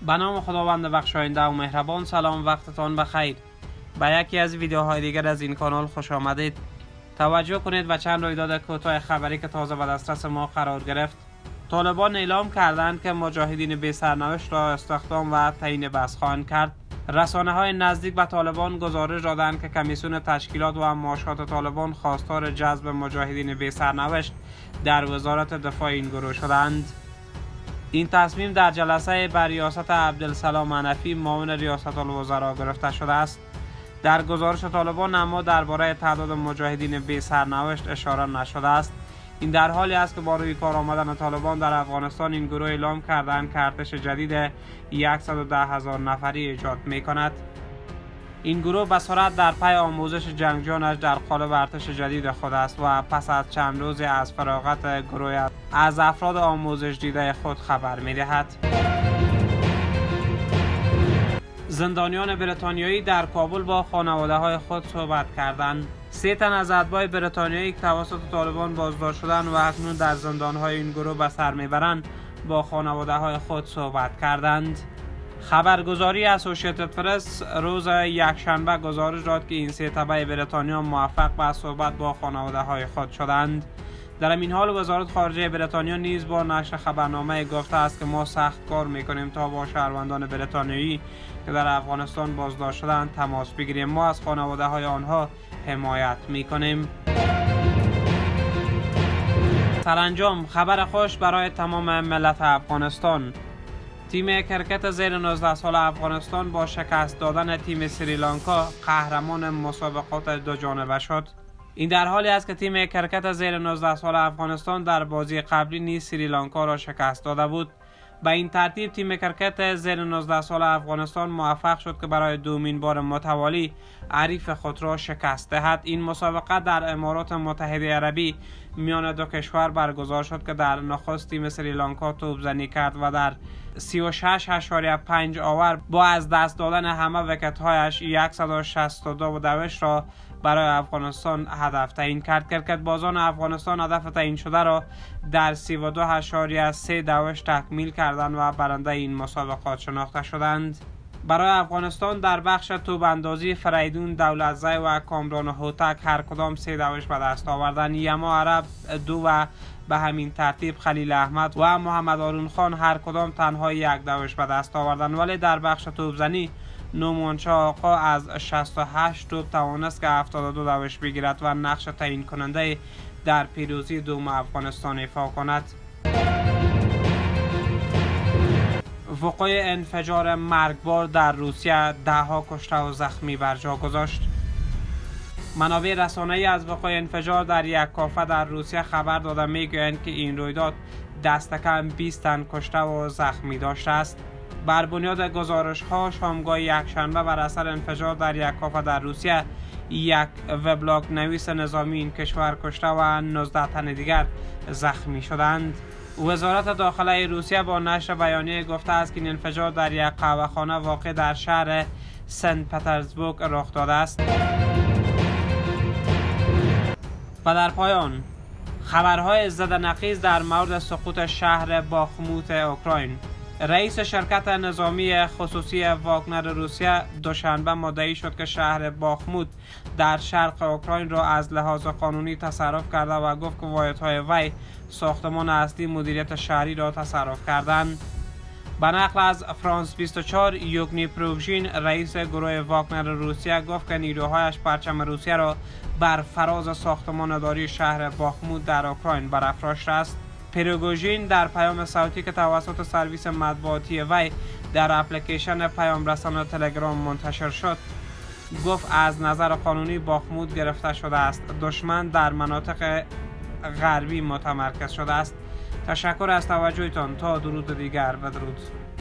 به نام خداوند بخشاینده و مهربان. سلام، وقتتان بخیر. به یکی از ویدیوهای دیگر از این کانال خوش آمدید. توجه کنید به چند رویداد کوتاه خبری که تازه به دسترس ما قرار گرفت. طالبان اعلام کردند که مجاهدین بی سرنوشت را استخدام و تعیین بس خواهند کرد. رسانه‌های نزدیک به طالبان گزارش دادند که کمیسیون تشکیلات و معاشات طالبان خواستار جذب مجاهدین بی سرنوشت در وزارت دفاع این گروه شدند. این تصمیم در جلسه بر ریاست عبدالسلام حنفی معاون ریاست الوزراء گرفته شده است. در گزارش طالبان اما درباره تعداد مجاهدین بی سرنوشت اشاره نشده است. این در حالی است که با روی کار آمدن طالبان در افغانستان این گروه اعلام کردند که ارتش جدید 110,000 نفری ایجاد می کند. این گروه به سرعت در پی آموزش جنگجویانش در قالب ارتش جدید خود است و پس از چند روزی از فراغت گروه از افراد آموزش دیده خود خبر می دهد. زندانیان بریتانیایی در کابل با خانواده های خود صحبت کردند. 3 تن از اتباع بریتانیایی که توسط طالبان بازداشت شدند و اکنون در زندانهای این گروه به سر میبرند با خانواده های خود صحبت کردند. خبرگزاری اسوسییتد پرس روز یکشنبه گزارش داد که این 3 تبع بریتانیا موفق به صحبت با خانواده های خود شدند. در این حال وزارت خارجه بریتانیا نیز با نشر خبرنامه گفته است که ما سخت کار میکنیم تا با شهروندان بریتانیایی که در افغانستان بازداشت شدند تماس بگیریم. ما از خانواده های آنها حمایت میکنیم. سرانجام خبر خوش برای تمام ملت افغانستان. تیم کرکت زیر 19 سال افغانستان با شکست دادن تیم سریلانکا قهرمان مسابقات دو جانبه شد. این در حالی است که تیم کرکت زیر 19 سال افغانستان در بازی قبلی نیز سریلانکا را شکست داده بود. به این ترتیب تیم کرکت زیر 19 سال افغانستان موفق شد که برای دومین بار متوالی حریف خود را شکست دهد. این مسابقه در امارات متحده عربی میان دو کشور برگزار شد که در نخست تیم سریلانکا توپزنی کرد و در 36.5 آور با از دست دادن همه ویکت‌هایش 162 دوش را برای افغانستان هدف تعیین کرد. کرکت بازان افغانستان هدف تعیین شده را در 32.3 دوش تکمیل کردند و برنده این مسابقات شناخته شدند. برای افغانستان در بخش توپ اندازی فریدون دولتزی و کامران هوتک هر کدام 3 دوش به دست آوردند. یما عرب 2 و به همین ترتیب خلیل احمد و محمد هارون خان هر کدام تنها 1 دوش به دست آوردند. ولی در بخش توپزنی نومانشاه آقا از 68 توپ توانست که 72 دوش بگیرد و نقش تعیین کننده در پیروزی دوم افغانستان ایفا کند. وقوع انفجار مرگبار در روسیه 10 کشته و زخمی بر جا گذاشت. منابع رسانه‌ای از وقوع انفجار در یک کافه در روسیه خبر داده میگویند که این رویداد دست کم 20 تن کشته و زخمی داشته است. بر بنیاد گزارش‌ها شامگاه یکشنبه بر اثر انفجار در یک کافه در روسیه یک وبلاگ نویس نظامی این کشور کشته و 19 تن دیگر زخمی شدند. وزارت داخله روسیه با نشر بیانیه گفته است که این انفجار در یک قهوه‌خانه واقع در شهر سنت پترزبورگ رخ داده است. و در پایان خبرهای زدنخیز در مورد سقوط شهر باخموت اوکراین. رئیس شرکت نظامی خصوصی واگنر روسیه دوشنبه مدعی شد که شهر باخموت در شرق اوکراین را از لحاظ قانونی تصرف کرده و گفت که واحدهای وی ساختمان اصلی مدیریت شهری را تصرف کردند. به نقل از فرانس 24 یوگنی پروژین رئیس گروه واگنر روسیه گفت که نیروهایش پرچم روسیه را بر فراز ساختمان داری شهر باخموت در اوکراین برافراشته است. پروژین در پیام صوتی که توسط سرویس مطبوعاتی وی در اپلیکیشن پیام رسان تلگرام منتشر شد گفت از نظر قانونی باخموت گرفته شده است. دشمن در مناطق غربی متمرکز شده است. تشکر از توجهتان. تا درود دیگر، بدرود.